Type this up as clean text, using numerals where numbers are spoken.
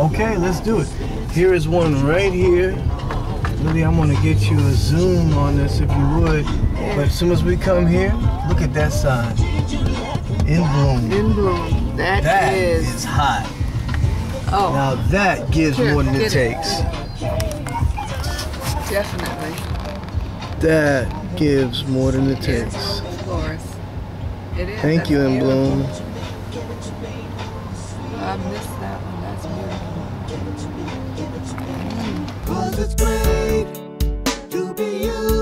Okay, let's do it. Here is one right here. Lily, I'm gonna get you a zoom on this if you would. But as soon as we come here, look at that sign. In bloom. In bloom. That is hot. Oh. Now that gives more than it takes. Definitely. That gives more than it takes. Of course. It is. Thank you, In Bloom. I missed that one. That's beautiful. 'Cause it's great to be you.